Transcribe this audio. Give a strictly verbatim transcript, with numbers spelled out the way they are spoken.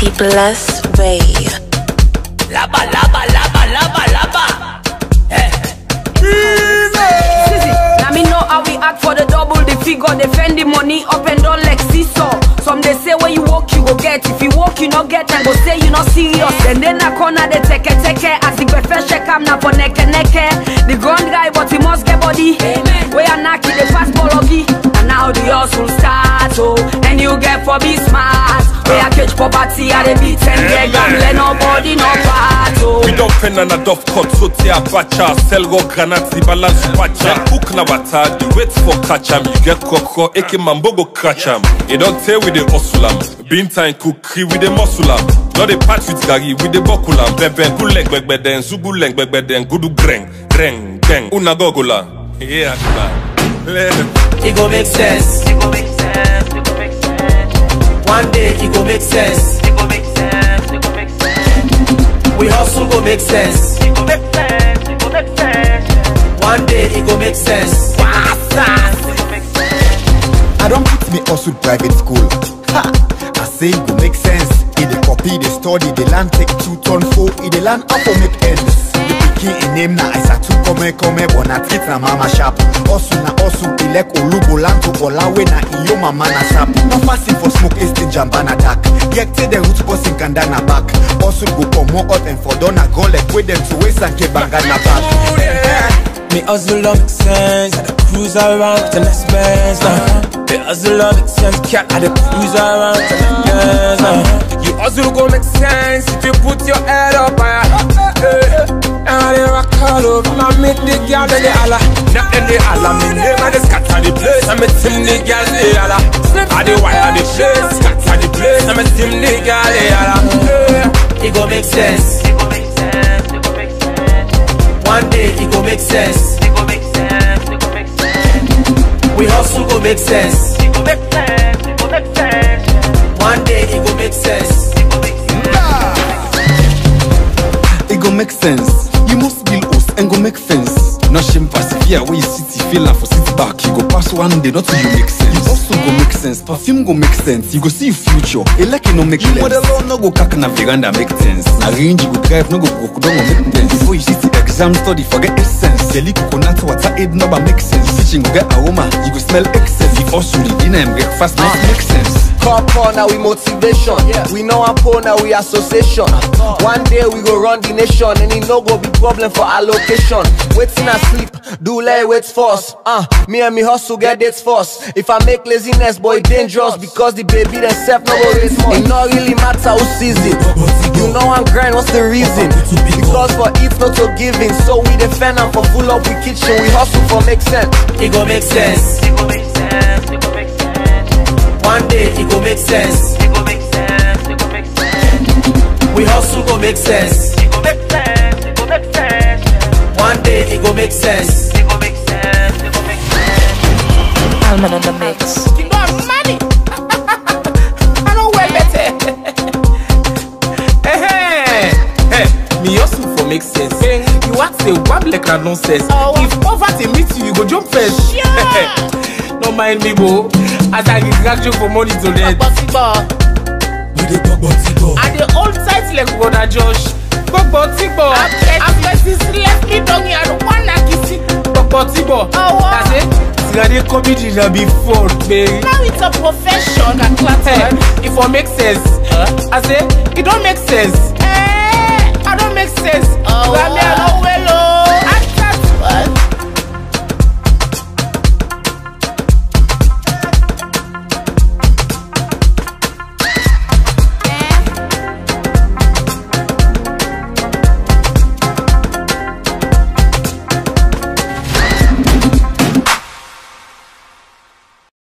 T-Bless Way. Laba, laba, laba, laba, laba. Hey. Now me know how we act for the double, the figure, defend the money up and down like seesaw. Some they say when you walk you go get, if you walk you not get, and go say you not serious. Then then a corner they take it, take it. As the breakfast check I'm not for neck and neck. The ground guy but he must get body. Amen. We are knocky the fast bology. And now the hustle starts, oh, and you get for be smart. We are catch poverty at the beat and get gambling, nobody no part, oh. We don't pen and a dove cut, so te a bacha. Sell go granats, the balance pacha. Hook na bata, the wait for catch 'em. You get koko, eke mambo go catch 'em. You don't tell with the hustle 'em. Bean time cookie with the muscle 'em. Not the patch with gari with the bokulam. Beben, good leg back beden, zugu leg back beden, gudu greng, greng, greng. Una gogola. Yeah, it go make sense. It go make sense. It go make sense. One day it go make sense. It go make sense. It go make sense. We hustle go make sense. It go make sense. It go make sense. One day it go make sense. I don't put me hustle private school. Ha! I say it go make sense. It the copy, the study, the land take two ton four. It the land up for make ends. The pikin in name na isa two come come bona treat na mama sharp. Hustle na hustle, elek olugo land to olawe na iyo mama na sharp. No fasting for smoke, is the jambana dark. Yekte the root bossing kandana back. Hustle go come more out and for dona go like with them to waste and keep bangana back. Me hustle love make sense, I cruise around with the next best. Uh. Me hustle love make sense, cat I cruise around with the next best. Uh. You hustle go make sense if you put your head up higher. Uh. And I rock all over, my make the girl and the holla. Not in the holla, me name and the scatter the place. I make team the girl the holla. I the wire the place, scatter the place. I make team the girl the holla. It go make sense. It go make sense. It go make sense. One day it go make sense. It go make sense. It go make sense. We hustle go make sense. It go make sense. It go make sense. One day it go make sense. It go make sense. It go make sense. You must build us and go make fence. No shame persevere where you city feel and for city back. You go pass one day, not till you make sense. You also go make sense. Perfume go make sense. You go see your future. A like you no make sense. You model no go kaka na veranda make sense. Na range you go drive no go go don't make sense. Before you city exam study forget essence. Jelly coconut water aid number make sense. Teaching go get aroma. You go smell excess. If also the dinner and breakfast uh. make sense. Corpo now we motivation. Yeah. We know our po now we association. Uh. One day we go run the nation and it no go be problem for allocation. Waiting asleep, do lay wait force. Uh, me and me hustle get dates first. If I make laziness, boy, dangerous because the baby themself no go raise more. It not really matter who sees it. You know I'm grind, what's the reason? Because for it not to giving, so we defend and for full up with kitchen. We hustle for make sense. It go make sense. It go make sense. It go make sense. One day it go make sense. It go make sense. It go make sense. We hustle go make sense. It go make sense. It go make sense. One day it go make sense. It go make sense. It go make sense. Alman on the mix. You got money. I don't wear better. Hey, hey, me hustle for make sense. Hey, you ask a wab like that nonsense. Oh. If poverty meets you, you go jump first. Yeah. No mind me, bo. As I get you for money to death. And the old title like brother Josh. Bobo Tibo. After left me down here, I don't wanna kiss it. Bobo Tibo. That's it. The comedy will be fun, baby. Now it's a profession. Hey, if it makes sense, huh? I say it don't make sense. Hey, I don't make sense. Oh, wow.